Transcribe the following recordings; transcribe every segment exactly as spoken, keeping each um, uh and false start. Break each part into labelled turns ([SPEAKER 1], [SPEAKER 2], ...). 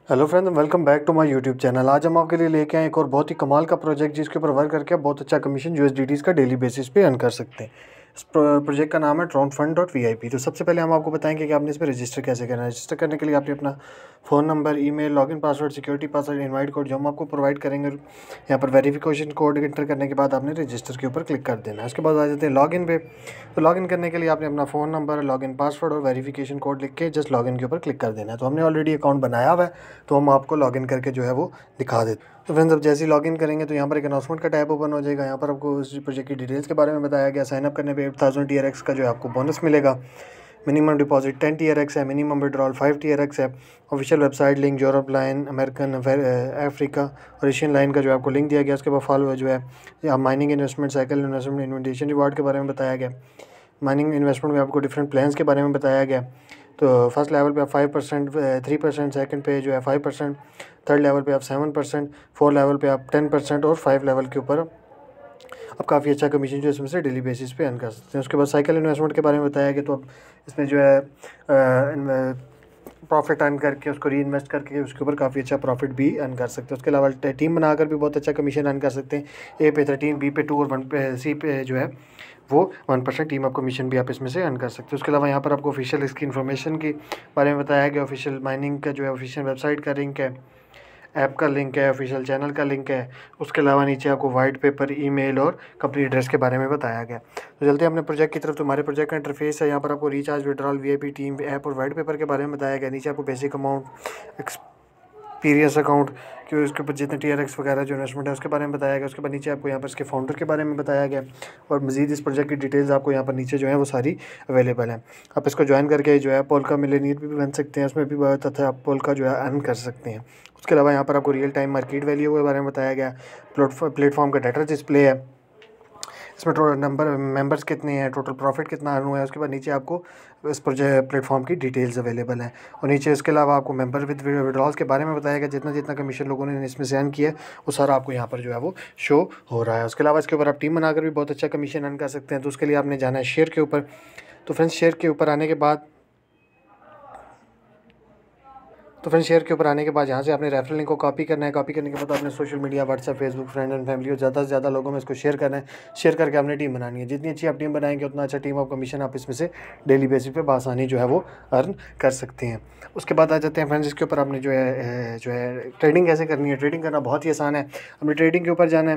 [SPEAKER 1] Hello friends, welcome back to my YouTube channel. आज हम आपके लिए लेके आए एक और बहुत ही कमाल का प्रोजेक्ट जिसके ऊपर वर्क करके आप बहुत अच्छा कमीशन यूएसडीटीज़ का डेली बेसिस पे अर्न कर सकते हैं। इस प्रोजेक्ट का नाम है Tron fund dot V I P. तो सबसे पहले हम आपको बताएंगे कि आपने इस पर रजिस्टर कैसे करना है। रजिस्टर करने के लिए आपने अपना phone number, email, login password, security password, invite code जो हम आपको प्रोवाइड करेंगे, यहाँ पर वेरिफिकेशन कोड एंटर करने के बाद आपने रजिस्टर के ऊपर क्लिक कर देना है। उसके बाद आ जाते हैं लॉगिन पे। तो लॉगिन करने के लिए आपने अपना फ़ोन नंबर, लॉगिन पासवर्ड और वेरिफिकेशन कोड लिख के जस्ट लॉगिन के ऊपर क्लिक कर देना है। तो हमने ऑलरेडी अकाउंट बनाया हुआ है, तो हम आपको लॉगिन करके जो है वो दिखा देते हैं। तो फ्रेंड्स, अब जैसे ही लॉगिन करेंगे तो यहाँ पर एक अनाउंसमेंट का टैब ओपन हो जाएगा। यहाँ पर आपको उस प्रोजेक्ट की डिटेल्स के बारे में बताया गया। साइन अप करने पे eight thousand T R X का जो है आपको बोनस मिलेगा। Minimum deposit ten T R X है, minimum withdrawal five T R X है। Official website link, Europe line, American, Africa और एशियन लाइन का जो है आपको लिंक दिया गया। उसके बाद फॉलो जो है mining investment cycle investment invitation reward के बारे में बताया गया। माइनिंग इन्वेस्टमेंट में आपको डिफरेंट प्लान्स के बारे में बताया गया। तो फर्स्ट लेवल पे आप five percent, three percent, second पे जो है फाइव परसेंट, थर्ड लेवल पे आप सेवन परसेंट, फोर्थ लेवल पे आप टेन परसेंट और फाइव लेवल के ऊपर आप काफ़ी अच्छा कमीशन जो है इसमें से डेली बेसिस पे अर्न कर सकते हैं। उसके बाद साइकिल इन्वेस्टमेंट के बारे में बताया गया। तो आप इसमें जो है प्रॉफिट अर्न करके उसको री इन्वेस्ट करके उसके ऊपर काफ़ी अच्छा प्रॉफिट भी अर्न कर सकते हैं। उसके अलावा टीम बनाकर भी बहुत अच्छा कमीशन अर्न कर सकते हैं। ए पे थर्टीन, बी पे टू और वन पे सी पे जो है वो one percent team up commission भी आप इसमें से अर्न कर सकते हैं। उसके अलावा यहाँ पर आपको ऑफिशियल इसकी इन्फॉर्मेशन के बारे में बताया गया। ऑफिशियल माइनिंग का जो है ऑफिशियल वेबसाइट का लिंक है, ऐप का लिंक है, ऑफिशियल चैनल का लिंक है। उसके अलावा नीचे आपको वाइट पेपर, ईमेल और कंपनी एड्रेस के बारे में बताया गया। तो चलते हैं अपने प्रोजेक्ट की तरफ। तो हमारे प्रोजेक्ट का इंटरफेस है। यहाँ पर आपको recharge, withdrawal, VIP team, app और वाइट पेपर के बारे में बताया गया। नीचे आपको बेसिक अमाउंट, एक्सपीरियंस अकाउंट कि उसके ऊपर जितने टी आर एक्स वगैरह जो इन्वेस्टमेंट है उसके बारे में बताया गया। उसके बाद नीचे आपको यहाँ पर इसके फाउंडर के बारे में बताया गया और मज़ीद इस प्रोजेक्ट की डिटेल्स आपको यहाँ पर नीचे जो है वो सारी अवेलेबल हैं। आप इसको ज्वाइन करके जो है पोल का मिलेनियर भी बन सकते हैं। उसमें भी बहुत अच्छा आप पोल का जो है अर्न कर सकते हैं। उसके अलावा यहाँ पर आपको रियल टाइम मार्केट वैल्यू के बारे में बताया गया। प्लेटफॉर्म का डाटा डिस्प्ले है, इसमें टोटल नंबर मेंबर्स कितने हैं, टोटल प्रॉफिट कितना अर्न हुआ है। उसके बाद नीचे आपको इस प्रोजेक्ट प्लेटफॉर्म की डिटेल्स अवेलेबल हैं और नीचे इसके अलावा आपको मेंबर विद विड्रॉल्स के बारे में बताया गया। जितना जितना कमीशन लोगों ने इसमें से अर्न किया है वो सारा आपको यहाँ पर जो है वो शो हो रहा है। उसके अलावा इसके ऊपर आप टीम बनाकर भी बहुत अच्छा कमीशन अर्न कर सकते हैं। तो उसके लिए आपने जाना है शेयर के ऊपर। तो फ्रेंड्स, शेयर के ऊपर आने के बाद तो फ्रेंड शेयर के ऊपर आने के बाद यहाँ से आपने रेफरल लिंक को कॉपी करना है। कॉपी करने के बाद आपने social media, WhatsApp, Facebook, friend and family और ज़्यादा से ज़्यादा लोगों में इसको शेयर करना है। शेयर करके आपने टीम बनानी है। जितनी अच्छी आप टीम बनाएंगे उतना अच्छा टीम ऑफ कमीशन आप इसमें से डेली बेसिस पे बासानी जो है वो अर्न कर सकते हैं। उसके बाद आ जाते हैं फ्रेंड्स इसके ऊपर आपने जो है जो है ट्रेडिंग कैसे करनी है। ट्रेडिंग करना बहुत ही आसान है। हमने ट्रेडिंग के ऊपर जाना है।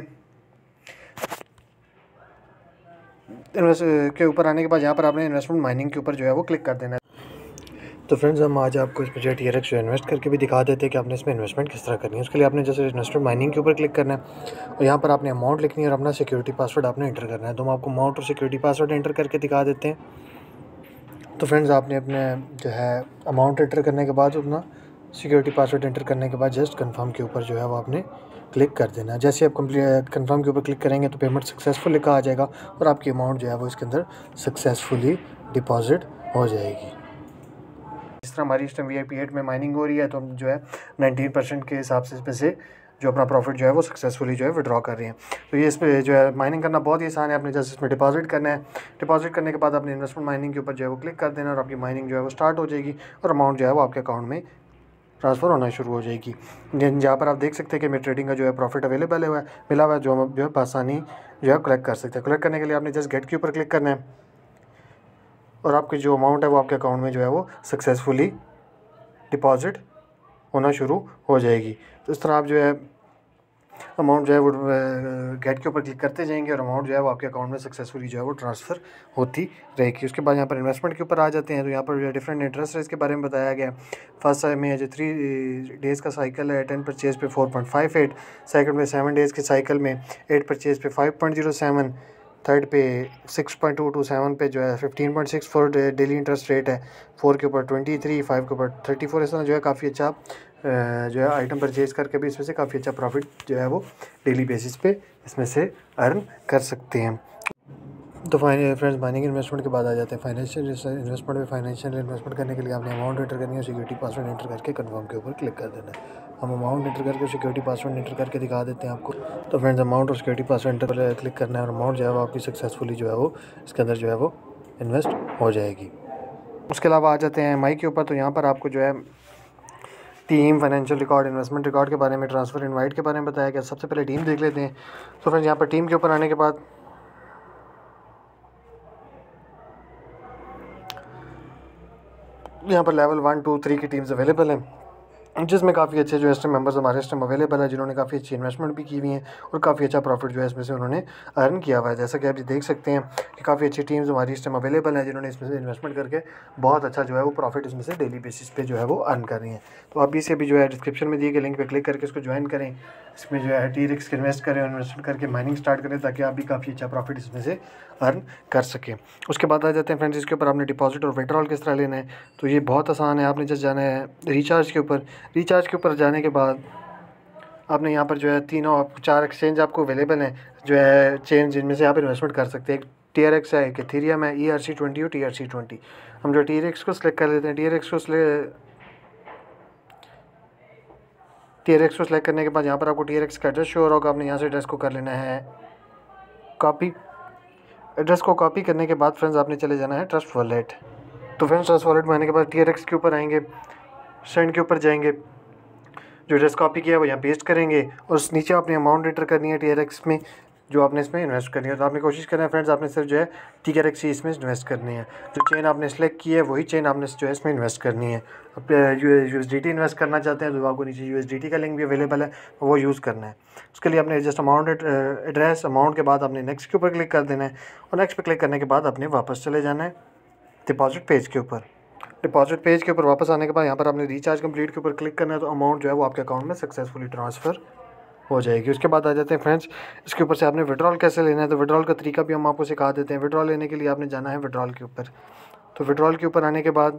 [SPEAKER 1] इन्वेस्ट के ऊपर आने के बाद यहाँ पर आपने इन्वेस्टमेंट माइनिंग के ऊपर जो है वो क्लिक कर देना है। तो फ्रेंड्स, हम आज आपको इस project T R X invest करके भी दिखा देते हैं कि आपने इसमें इन्वेस्टमेंट किस तरह करनी है। उसके लिए आपने जैसे इन्वेस्टमेंट माइनिंग के ऊपर क्लिक करना है और यहाँ पर आपने अमाउंट लिखनी है और अपना सिक्योरिटी पासवर्ड आपने एंटर करना है। तो हम आपको अमाउंट और सिक्योरिटी पासवर्ड एंटर करके दिखा देते हैं। तो फ्रेंड्स, आपने अपने जो है अमाउंट एंटर करने के बाद अपना सिक्योरिटी पासवर्ड एंटर करने के बाद जस्ट कन्फर्म के ऊपर जो है वो आपने क्लिक कर देना है। जैसे आप कंप्लीट कन्फर्म के ऊपर क्लिक करेंगे तो पेमेंट सक्सेसफुल लिखा आ जाएगा और आपकी अमाउंट जो है वो इसके अंदर सक्सेसफुली डिपॉजिट हो जाएगी। इस तरह हमारी इस time V I P eight में माइनिंग हो रही है तो हम जो है नाइनटीन परसेंट के हिसाब से इसमें से जो अपना प्रॉफिट जो है वो सक्सेसफुली जो है विड्रॉ कर रहे हैं। तो ये इसमें जो है माइनिंग करना बहुत ही आसान है। आपने जैसे इसमें डिपॉजिट करना है। डिपॉजिट करने के बाद आपने इन्वेस्टमेंट माइनिंग के ऊपर जो है वो क्लिक कर देना और आपकी माइनिंग जो है वो स्टार्ट हो जाएगी और अमाउंट जो है वो आपके अकाउंट में ट्रांसफ़र होना शुरू हो जाएगी। जहाँ पर आप देख सकते हैं कि मेरे ट्रेडिंग का जो है प्रॉफिट अवेलेबल हुआ है, मिला हुआ है, जो हम जो है आसानी जो है कलेक्ट कर सकते हैं। कलेक्ट करने के लिए आपने जस्ट गेट के ऊपर क्लिक करना है और आपकी जो अमाउंट है वो आपके अकाउंट में जो है वो सक्सेसफुली डिपॉजिट होना शुरू हो जाएगी। तो इस तरह आप जो है अमाउंट जो है वो गेट के ऊपर क्लिक करते जाएंगे और अमाउंट जो है वो आपके अकाउंट में सक्सेसफुली जो है वो ट्रांसफ़र होती रहेगी। उसके बाद यहाँ पर इन्वेस्टमेंट के ऊपर आ जाते हैं। तो यहाँ पर जो है डिफरेंट इंटरेस्ट रेट्स के बारे में बताया गया। फर्स्ट में जो थ्री डेज़ का साइकिल है टेन परचेज़ पे four point five eight, second में सेवन डेज़ के साइकिल में एट परचेज़ पे five point zero seven, third पे six point two two, seven पे जो है fifteen point six four daily interest rate है, फोर के ऊपर ट्वेंटी थ्री, फाइव के ऊपर थर्टी फोर। इस तरह जो है काफ़ी अच्छा जो है आइटम परचेज़ करके भी इसमें से काफ़ी अच्छा प्रॉफिट जो है वो डेली बेसिस पे इसमें से अर्न कर सकते हैं। तो फाइन फ्रेंड्स, माइनिंग इन्वेस्टमेंट के बाद आ जाते हैं फाइनेंशियल इन्वेस्टमेंट में। फाइनेंशियल इन्वेस्टमेंट करने के लिए आपने अमाउंट एंटर करनी है, सिक्योरिटी पासवर्ड एंटर करके कन्फर्म के ऊपर क्लिक कर देना है। हम अमाउंट एंटर करके सिक्योरिटी पासवर्ड एंटर करके दिखा देते हैं आपको। तो फ्रेंड्स, अमाउंट और सिक्योरिटी पासवर्ड एंटर पर क्लिक करना है और अमाउंट जो है वो आपकी सक्सेसफुली जो है वो इसके अंदर जो है वो इन्वेस्ट हो जाएगी। उसके अलावा आ जाते हैं एम आई के ऊपर। तो यहाँ पर आपको जो है team, financial record, investment record के बारे में, ट्रांसफ़र इनवाइट के बारे में बताया गया। सबसे पहले टीम देख लेते हैं। तो फ्रेंड्स यहाँ पर टीम के ऊपर आने के बाद यहाँ पर लेवल वन टू थ्री की टीम्स अवेलेबल हैं, जिसमें काफ़ी अच्छे जो इस टाइम मेंबर्स हमारे इस टाइम अवेलेबल है, जिन्होंने काफ़ी अच्छी इन्वेस्टमेंट भी की हुई है और काफ़ी अच्छा प्रॉफिट जो है इसमें से उन्होंने अर्न किया हुआ है। जैसा कि आप ये देख सकते हैं कि काफ़ी अच्छी टीम्स हमारी इस टाइम अवेलेबल हैं, जिन्होंने इसमें से इन्वेस्टमेंट करके बहुत अच्छा जो है वो प्रॉफिट इसमें से डेली बेसिस पे जो है वो अर्न कर रही हैं। तो आप इसे भी जो है डिस्क्रिप्शन में दिए गए लिंक पर क्लिक करके इसको ज्वाइन करें, इसमें जो है टी रिक्स इन्वेस्ट करें, इन्वेस्टमेंट करके माइनिंग स्टार्ट करें, ताकि आप भी काफ़ी अच्छा प्रॉफिट इसमें से अर्न कर सकें। उसके बाद आ जाते हैं फ्रेंड्स इसके ऊपर आपने डिपॉजिट और विड्रॉल किस तरह लेना है। तो ये बहुत आसान है, आपने जस्ट जाना है रिचार्ज के ऊपर। रिचार्ज के ऊपर जाने के बाद आपने यहाँ पर जो है तीनों चार एक्सचेंज आपको अवेलेबल हैं, जो है चेन जिनमें से आप इन्वेस्टमेंट कर सकते हैं। एक टी आर एक्स है, एक इथेरियम है, ई आर सी ट्वेंटी और टी आर सी ट्वेंटी। हम जो टी आर एक्स को सिलेक्ट कर लेते हैं, टी आर एक्स को टी आर एक्स को सिलेक्ट करने के बाद यहाँ पर आपको टी आर एक्स का एड्रेस शो हो रहा होगा। आपने यहाँ से एड्रेस को कर लेना है कॉपी। एड्रेस को कॉपी करने के बाद फ्रेंड्स आपने चले जाना है ट्रस्ट वॉलेट। तो फ्रेंड्स ट्रस्ट वॉलेट में आने के बाद टी आर एक्स के ऊपर आएंगे, सेंड के ऊपर जाएंगे, जो एड्रेस कॉपी किया है वो यहाँ पेस्ट करेंगे और उस नीचे आपने अमाउंट एंटर करनी है टी आर एक्स में, जो आपने इसमें इन्वेस्ट करनी है। तो आपने कोशिश करना है फ्रेंड्स, आपने सिर्फ जो है टी आर एक्स ही इसमें इन्वेस्ट करनी है। जो चेन आपने सेलेक्ट की है वही चेन आपने जो है इसमें इन्वेस्ट करनी है। अब U S D T invest करना चाहते हैं तो आपको नीचे यू एस डी टी का लिंक भी अवेलेबल है, वो यूज़ करना है। उसके लिए आपने जस्ट अमाउंट एड्रेस अमाउंट के बाद आपने नेक्स्ट के ऊपर क्लिक कर देना है और नेक्स्ट पे क्लिक करने के बाद आपने वापस चले जाना है डिपॉजिट पेज के ऊपर। डिपॉजिट पेज के ऊपर वापस आने के बाद यहाँ पर आपने रिचार्ज कंप्लीट के ऊपर क्लिक करना है, तो अमाउंट जो है वो आपके अकाउंट में सक्सेसफुली ट्रांसफ़र हो जाएगी। उसके बाद आ जाते हैं फ्रेंड्स इसके ऊपर से आपने विड्रॉल कैसे लेना है। तो विड्रॉल का तरीका भी हम आपको सिखा देते हैं। विड्रॉल लेने के लिए आपने जाना है विड्रॉल के ऊपर। तो विड्रॉल के ऊपर आने के बाद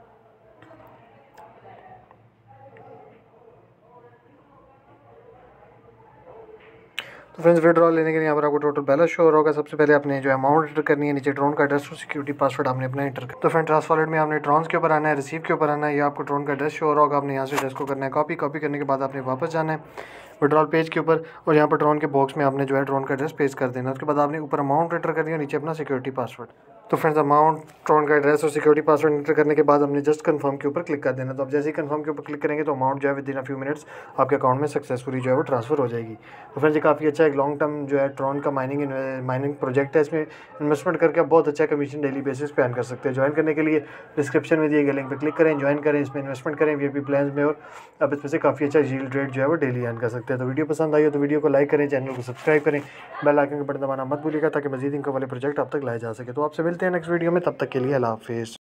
[SPEAKER 1] तो फ्रेंड्स विड्रॉल लेने के लिए यहाँ पर आपको टोटल बैलेंस शो हो रहा होगा। सबसे पहले आपने जो अमाउंट एंटर करनी है, नीचे ट्रोन का एड्रेस और सिक्योरिटी पासवर्ड आपने अपना एंटर कर। तो फ्रेंड ट्रांस वॉलेट में आपने ट्रॉन्स के ऊपर आना है, रिसीव के ऊपर आना है, ये आपको ट्रोन का एड्रेस शो हो रहा होगा। आपने यहाँ से एड्रेस को करना है कॉपी। कॉपी करने के बाद आपने वापस जाना है विड्रॉल पेज के ऊपर और यहाँ पर ट्रोन के बॉक्स में आपने जो है ट्रोन का एड्रेस पेस्ट कर देना। उसके बाद आपने ऊपर अमाउंट एंटर करनी है, नीचे अपना सिक्योरिटी पासवर्ड। तो फ्रेंड्स अमाउंट, ट्रोन का एड्रेस और सिक्योरिटी पासवर्ड एंटर करने के बाद हमने जस्ट कंफर्म के ऊपर क्लिक कर देना। तो अब जैसे ही कंफर्म के ऊपर क्लिक करेंगे तो अमाउंट जो है within a few minutes आपके अकाउंट में सक्सेसफुली जो है वो ट्रांसफर हो जाएगी। तो फ्रेंड्स ये काफ़ी अच्छा एक लॉन्ग टर्म जो है ट्रोन का माइनिंग माइनिंग प्रोजेक्ट है। इसमें इन्वेस्टमेंट करके आप बहुत अच्छा कमीशन डेली बेसिस पे अर्न कर सकते हैं। ज्वाइन करने के लिए डिस्क्रिप्शन में दिए गए लिंक पर क्लिक करें, ज्वाइन करें, इसमें इन्वेस्टमेंट करें वी आई पी प्लान में और आप इसमें से काफ़ी अच्छा यील्ड रेट जो है वो डेली अर्न कर सकते हैं। तो वीडियो पसंद आई हो तो वीडियो को लाइक करें, चैनल को सब्सक्राइब करें, बेल आइकन का बटन दबाना मत भूलिएगा ताकि मजीद इनको वाले प्रोजेक्ट आप तक लाए जा सके। तो आपसे मिलते हैं नेक्स्ट वीडियो में, तब तक के लिए अल्लाह हाफिज़।